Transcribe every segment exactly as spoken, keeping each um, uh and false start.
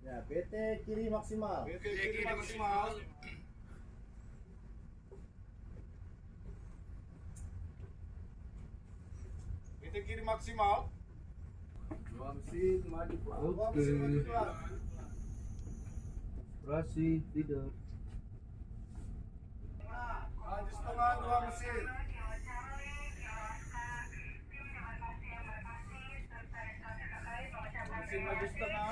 Ya, B T kiri maksimal. B T kiri maksimal. B T kiri maksimal. Dua mesin maju pelan. Dua Oke. mesin maju pelan. Operasi tidak. Maju setengah dua mesin. Mesin maju setengah.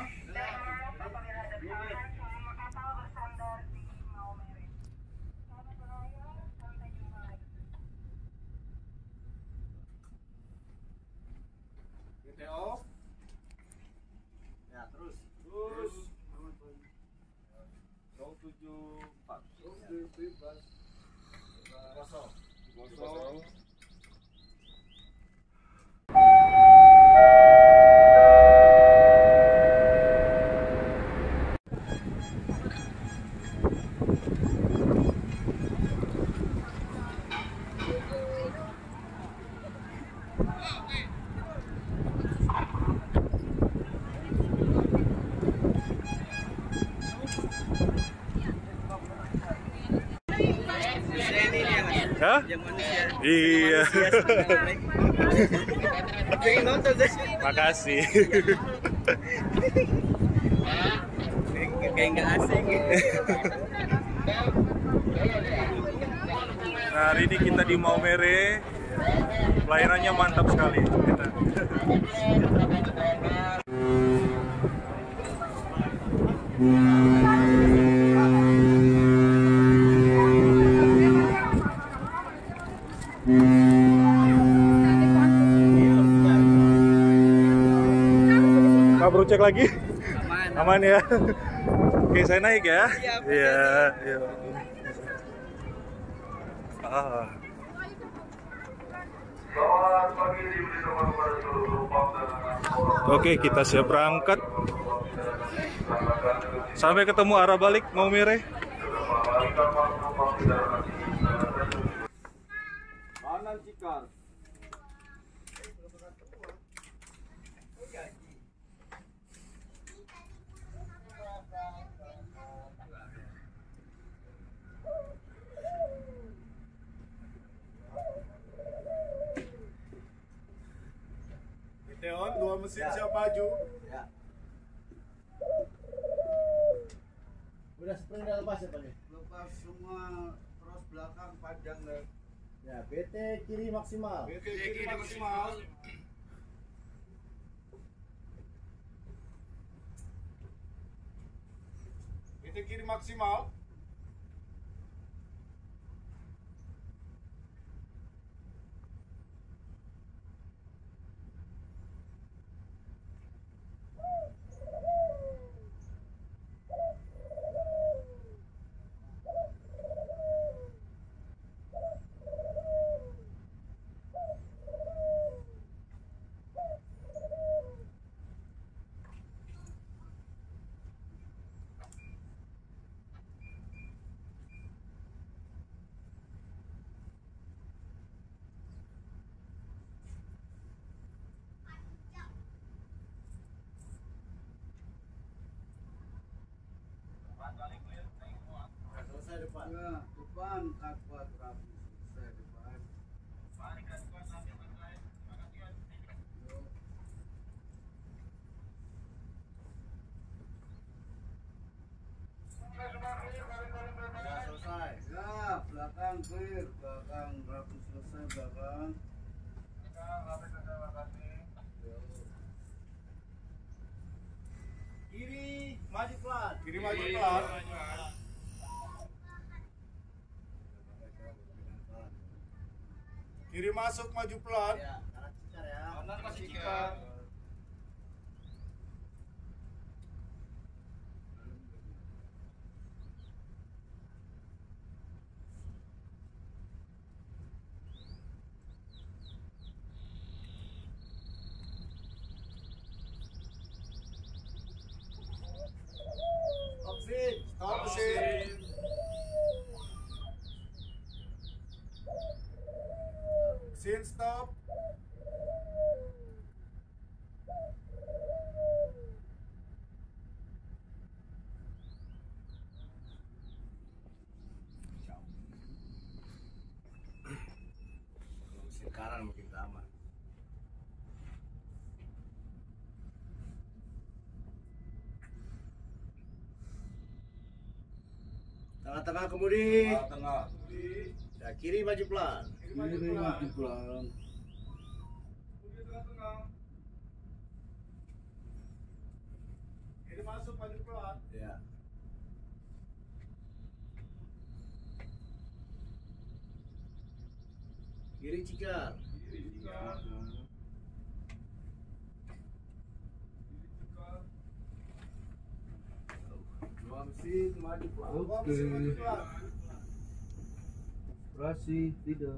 B T off. Ya, terus. Terus nol tujuh empat. Oke, bebas. Kosong. Kosong. Hah? Iya. Pengen nonton sih. Makasih. Kayak nggak asing. Nah, hari ini kita di Maumere. Pelayanannya mantap sekali. Kita. Pak Bro, cek lagi. Aman. Aman ya. Oke, saya naik ya. Siap. Iya, iya. Ah. Oke, kita siap berangkat. Sampai ketemu arah balik Maumere. Kanan Cikar. Teon, dua mesin Ya. siap maju. Ya. Udah spring udah lepas ya, Pak? Lepas semua, terus belakang panjang deh. Ya, B T kiri maksimal. B T kiri maksimal. B T kiri maksimal. Selesai depan. Ya, depan kuat rapi. Saya depan. Ya, selesai. Ya, belakang clear, belakang rapi selesai belakang. Kiri maju pelan. Kiri maju pelan. Kiri masuk maju pelan. Ya, kanan Cikar ya. Kanan masih Cikar. Stop mesin. Stop mesin. Mesin stop. Tengah-tengah kemudi. Tengah. Ya, kiri maju pelan. Kiri maju pelan. Kiri masuk maju pelan. Ya. Kiri cikar. Kiri cikar. Dua mesin maju pelan. Oke. Operasi tidak.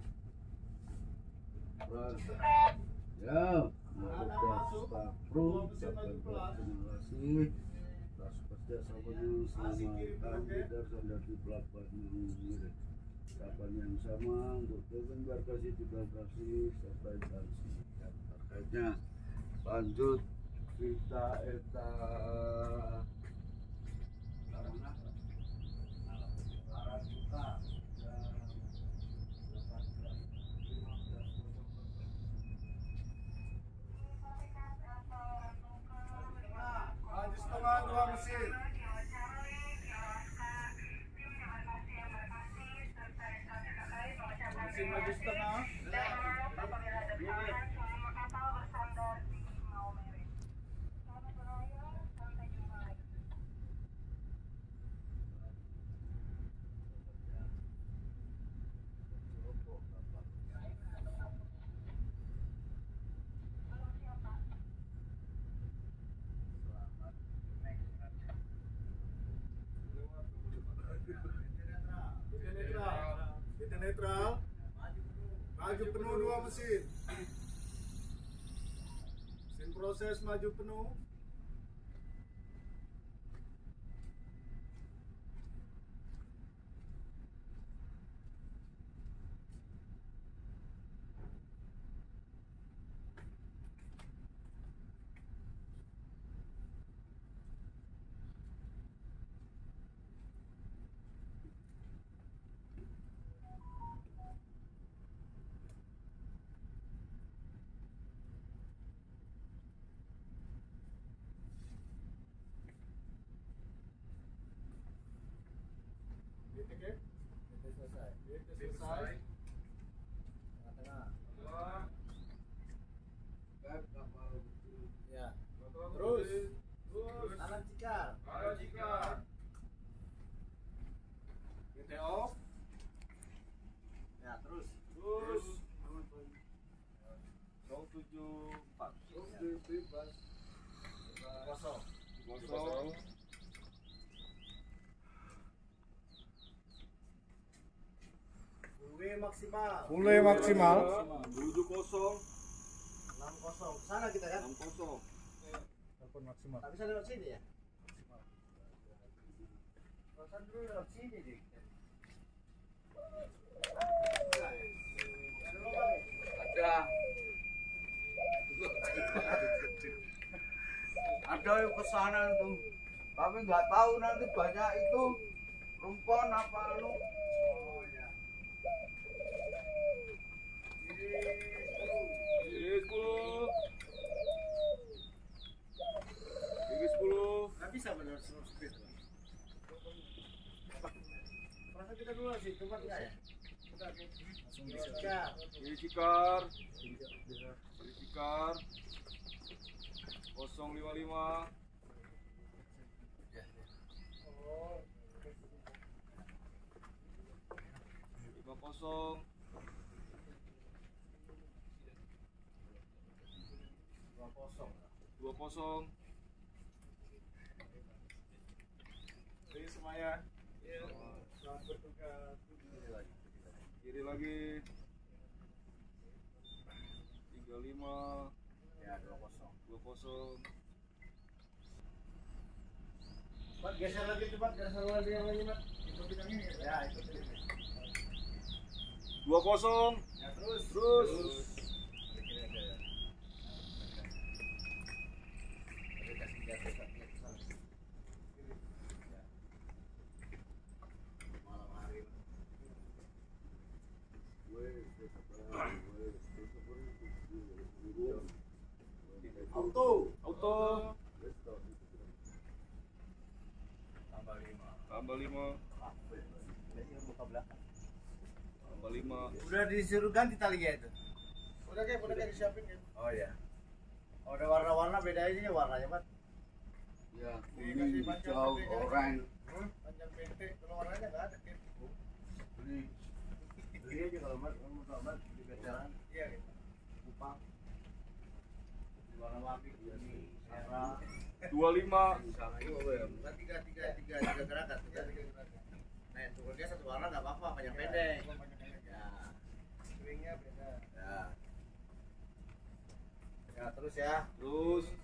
Operasi. Ya. Masuk pro sampai bersimulasi. Tas kerja sahabatnya selamatkan tidak sadar di pelabuhan yang mirip. Kapan yang sama untuk embarkasi dibatasi sampai sanksi yang terkaitnya. Lanjut kita eta Maju setengah dua mesin. Mesin maju setengah. Kita netral. Maju penuh dua mesin. Mesin proses maju penuh. Oke. Selesai. Selesai. Tengah-tengah. Ya. Terus. Terus. Kanan cikar. Kanan cikar. G T off. Ya, terus. Terus. nol tujuh empat. Oke, bebas. Kosong. Kosong. W maksimal. Mulai maksimal. Menuju kosong. enam kosong. Sana kita kan? enam kosong. Telepon maksimal. Tak bisa lewat sini ya? Kan dulu lewat sini deh. Ada. Ada yang kesana tuh. Tapi nggak tahu nanti banyak itu rumpon apa lu. Oh ya. Kiri sepuluh. Kiri sepuluh. Nggak bisa benar semua speed. Masa kita dulu sih, tempat nggak ya? Langsung bisa. Kiri cikar. Kiri cikar. nol lima lima. lima kosong. Dua kosong. dua kosong. Ini semuanya. Selamat bertugas. Kiri lagi. tiga lima. Ya, dua kosong. dua kosong. Cepat geser lagi cepat, geser lagi yang lain, Mat. Ikutin yang ini. Ya, ikutin ini. dua kosong. Ya, terus. Terus. Bikin aja ya. Oke, kasih gas, gas, gas, gas. Ya. Malam hari. Auto. Auto. Tambah lima. Tambah lima. Sampai. muka belakang. Tambah lima. Udah disuruh ganti talinya itu. Udah kayak udah kayak disiapin kan. Oh iya. Oh, ada warna-warna beda ini warnanya, Mat. Ya, ini hijau, oranye. Panjang pendek, kalau warnanya nggak ada kan. Ini Beli aja kalau Mat, kamu tahu Mat di veteran. Iya gitu. Kupang. Warna warni ini merah. Dua lima. Kan tiga tiga tiga tiga gerakan, tiga tiga gerakan. Nah, tukernya satu warna nggak apa-apa, panjang pendek. Ya. Swingnya beda. Ya. Ya, terus ya. Terus